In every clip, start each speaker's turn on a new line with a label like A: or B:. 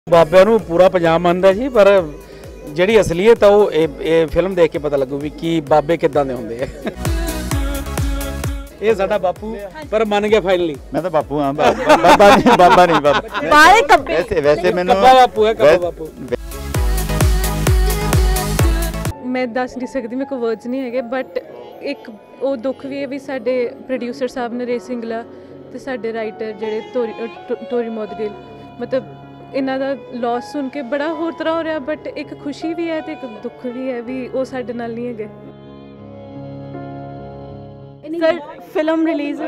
A: ਬਾਬਿਆਂ ਨੂੰ ਪੂਰਾ ਪੰਜਾਬ ਮੰਨਦਾ ਜੀ, ਪਰ ਜਿਹੜੀ ਅਸਲੀਅਤ ਆ ਉਹ ਇਹ ਫਿਲਮ ਦੇਖ ਕੇ ਪਤਾ ਲੱਗੂ ਵੀ ਕੀ ਬਾਬੇ ਕਿੱਦਾਂ ਦੇ ਹੁੰਦੇ ਆ। ਇਹ ਸਾਡਾ ਬਾਪੂ ਪਰ ਮੰਨ ਗਿਆ ਫਾਈਨਲੀ।
B: मैं तो बापू हाँ, बाबा नहीं बाबा। वैसे मैंने
A: बापू है, कब्बा बापू।
C: मैं दस नहीं सकती, मेरे को वर्ड्स नहीं है, बट एक वो दुख भी है भी साडे प्रोड्यूसर साहब नरेश सिंगला ते साडे राइटर जेडे टोरी मोदगिल, मतलब इन्हां दा लॉस सुन के बड़ा होर तरह हो रहा, बट एक खुशी भी है ते एक दुख भी है भी वो साडे नाल नहीं है।
D: सर फिल्म रिलीज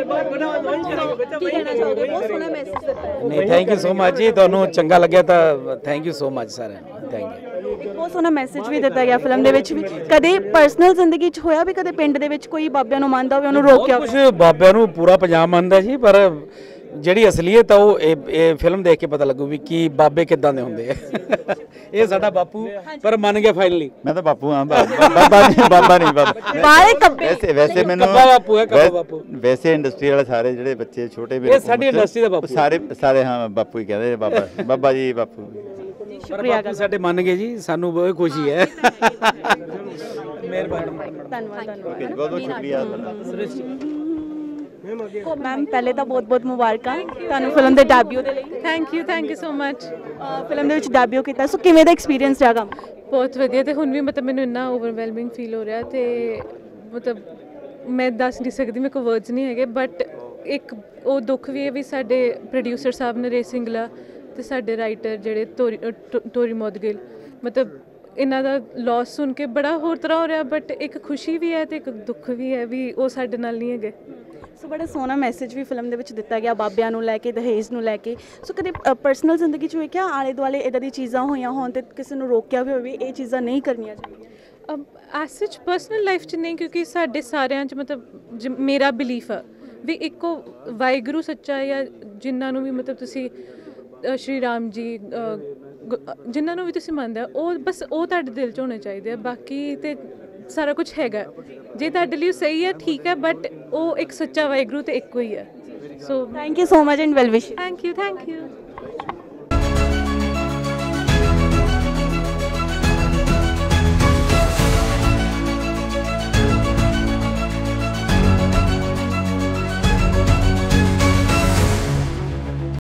A: नहीं, thank you so much ji, ਤੁਹਾਨੂੰ ਚੰਗਾ ਲੱਗਿਆ ਤਾਂ ਥੈਂਕ ਯੂ ਸੋ ਮਚ ਸਾਰਿਆਂ ਨੂੰ, ਥੈਂਕ ਯੂ।
D: ਇੱਕ ਬਹੁਤ ਸੋਹਣਾ ਮੈਸੇਜ ਵੀ ਦਿੱਤਾ ਗਿਆ ਫਿਲਮ ਦੇ ਵਿੱਚ ਵੀ। ਕਦੇ ਪਰਸਨਲ ਜ਼ਿੰਦਗੀ 'ਚ ਹੋਇਆ ਵੀ ਕਦੇ ਪਿੰਡ ਦੇ ਵਿੱਚ ਕੋਈ ਬਾਬਿਆਂ ਨੂੰ ਮੰਨਦਾ ਹੋਵੇ ਉਹਨੂੰ ਰੋਕਿਆ ਹੋਵੇ?
A: ਕੁਝ ਬਾਬਿਆਂ ਨੂੰ ਪੂਰਾ ਪੰਜਾਬ ਮੰਨਦਾ ਜੀ, ਪਰ ਜਿਹੜੀ ਅਸਲੀਅਤ ਆ ਉਹ ਇਹ ਫਿਲਮ ਦੇਖ ਕੇ ਪਤਾ ਲੱਗੂ ਵੀ ਕੀ ਬਾਬੇ ਕਿੱਦਾਂ ਦੇ ਹੁੰਦੇ ਆ। ਇਹ ਸਾਡਾ ਬਾਪੂ ਪਰ ਮੰਨ ਗਿਆ ਫਾਈਨਲੀ।
B: मैं तो बापू हाँ, बाबा नहीं बाबा। वैसे मैंने
A: कब्बा बापू है, कब्बा बापू।
B: वैसे इंडस्ट्री वाले सारे ਜਿਹੜੇ ਬੱਚੇ ਛੋਟੇ
A: ਇਹ ਸਾਡੀ ਇੰਡਸਟਰੀ ਦਾ ਬਾਪੂ
B: ਸਾਰੇ ਹਾਂ ਬਾਪੂ ਹੀ ਕਹਿੰਦੇ ਬਾਬਾ ਜੀ ਬਾਪੂ।
A: ਸ਼ੁਕਰੀਆ, ਸਾਡੇ ਮੰਨ ਗਏ ਜੀ, ਸਾਨੂੰ ਬਹੁਤ ਖੁਸ਼ੀ ਹੈ। ਮਿਹਰਬਾਨੀ,
D: ਧੰਨਵਾਦ।
B: ਬਹੁਤ ਬਹੁਤ ਸ਼ੁਕਰੀਆ।
D: ਮੈਮ ਪਹਿਲੇ ਤਾਂ ਬਹੁਤ ਬਹੁਤ ਮੁਬਾਰਕਾਂ ਤੁਹਾਨੂੰ ਫਿਲਮ ਦੇ ਡੈਬਿਊ ਦੇ ਲਈ।
C: Thank you so much.
D: Film ਦੇ ਵਿੱਚ ਡੈਬਿਊ ਕੀਤਾ, ਸੋ ਕਿਵੇਂ ਦਾ ਐਕਸਪੀਰੀਅੰਸ ਰਿਹਾ ਕੰਮ?
C: ਬਹੁਤ ਵਧੀਆ, ਤੇ ਹੁਣ ਵੀ ਮਤਲਬ ਮੈਨੂੰ ਇੰਨਾ ਓਵਰਵੈਲਮਿੰਗ ਫੀਲ ਹੋ ਰਿਹਾ, ਤੇ ਮਤਲਬ ਮੈਂ ਦੱਸ ਨਹੀਂ ਸਕਦੀ, ਮੇਰੇ ਕੋਲ ਵਰਡਸ ਨਹੀਂ ਹੈਗੇ, ਬਟ ਇੱਕ ਉਹ ਦੁੱਖ ਵੀ ਹੈ ਵੀ ਸਾਡੇ ਪ੍ਰੋਡਿਊਸਰ ਸਾਹਿਬ ਨਰੇਸ਼ ਸਿੰਗਲਾ ਤੇ ਸਾਡੇ ਰਾਈਟਰ ਜਿਹੜੇ ਟੋਰੀ ਮੋਦਗਿਲ, ਮਤਲਬ ਇਹਨਾਂ ਦਾ ਲੌਸ ਸੁਣ ਕੇ ਬੜਾ ਹੋਰ ਤਰ੍ਹਾਂ ਹੋ ਰਿਹਾ, ਬਟ ਇੱਕ ਖੁਸ਼ੀ ਵੀ ਹੈ ਤੇ ਇੱਕ ਦੁੱਖ ਵੀ ਹੈ ਵੀ ਉਹ ਸਾਡੇ ਨਾਲ ਨਹੀਂ ਹੈਗੇ।
D: ਸੋ ਬੜਾ ਸੋਹਣਾ ਮੈਸੇਜ ਵੀ ਫਿਲਮ ਦੇ ਵਿੱਚ ਦਿੱਤਾ ਗਿਆ ਬਾਬਿਆਂ ਨੂੰ ਲੈ ਕੇ, ਦਹੇਜ ਨੂੰ ਲੈ ਕੇ। ਸੋ ਕਦੇ ਪਰਸਨਲ ਜ਼ਿੰਦਗੀ 'ਚ ਵੇਖਿਆ ਆਲੇ ਦੁਆਲੇ ਇੱਦਾਂ ਦੀਆਂ ਚੀਜ਼ਾਂ ਹੋਈਆਂ ਹੋਣ ਤੇ ਕਿਸੇ ਨੂੰ ਰੋਕਿਆ ਵੀ ਹੋਵੇ ਇਹ ਚੀਜ਼ਾਂ ਨਹੀਂ ਕਰਨੀਆਂ ਚਾਹੀਦੀਆਂ?
C: ਐਸ ਪਰਸਨਲ ਲਾਈਫ 'ਚ ਨਹੀਂ, ਕਿਉਂਕਿ ਸਾਡੇ ਸਾਰਿਆਂ 'ਚ ਮਤਲਬ ਮੇਰਾ ਬਿਲੀਫ ਆ ਵੀ ਇੱਕੋ ਵਾਹਿਗੁਰੂ ਸੱਚਾ ਹੈ, ਜਾਂ ਜਿਨ੍ਹਾਂ ਨੂੰ ਵੀ ਮਤਲਬ ਤੁਸੀਂ ਸ਼੍ਰੀ ਰਾਮ ਜੀ ਜਿਨ੍ਹਾਂ ਨੂੰ ਵੀ ਤੁਸੀਂ ਮੰਨਦੇ ਹੋ, ਉਹ ਬਸ ਉਹ ਤੁਹਾਡੇ ਦਿਲ 'ਚ ਹੋਣੇ ਚਾਹੀਦੇ ਆ। ਬਾਕੀ ਤੇ ਸਾਰਾ ਕੁਝ ਹੈਗਾ, ਜੇ ਤੁਹਾਡੇ ਲਈ ਸਹੀ ਹੈ ਠੀਕ ਹੈ, ਬਟ ਉਹ ਇੱਕ ਸੱਚਾ ਵਾਹਿਗੁਰੂ ਤੇ ਇੱਕੋ ਹੀ ਹੈ। So
D: thank you so much and well wish.
C: Thank you.